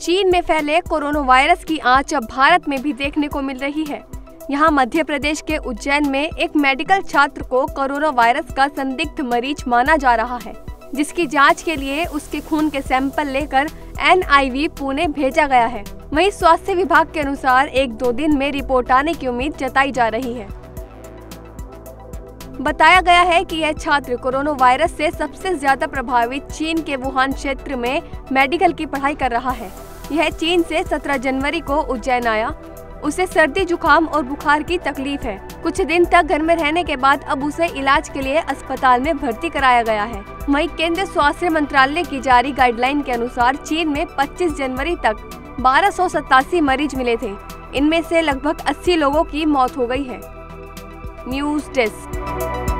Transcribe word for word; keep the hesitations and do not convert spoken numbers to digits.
चीन में फैले कोरोना वायरस की आंच अब भारत में भी देखने को मिल रही है। यहाँ मध्य प्रदेश के उज्जैन में एक मेडिकल छात्र को कोरोना वायरस का संदिग्ध मरीज माना जा रहा है, जिसकी जांच के लिए उसके खून के सैंपल लेकर एन आई वी पुणे भेजा गया है। वहीं स्वास्थ्य विभाग के अनुसार एक दो दिन में रिपोर्ट आने की उम्मीद जताई जा रही है। बताया गया है कि यह छात्र कोरोना वायरस से सबसे ज्यादा प्रभावित चीन के वुहान क्षेत्र में मेडिकल की पढ़ाई कर रहा है। यह चीन से सत्रह जनवरी को उज्जैन आया। उसे सर्दी जुकाम और बुखार की तकलीफ है। कुछ दिन तक घर में रहने के बाद अब उसे इलाज के लिए अस्पताल में भर्ती कराया गया है। वहीं केंद्रीय स्वास्थ्य मंत्रालय की जारी गाइडलाइन के अनुसार चीन में पच्चीस जनवरी तक बारह सौ सतासी मरीज मिले थे। इनमें से लगभग अस्सी लोगों की मौत हो गई है। News desk.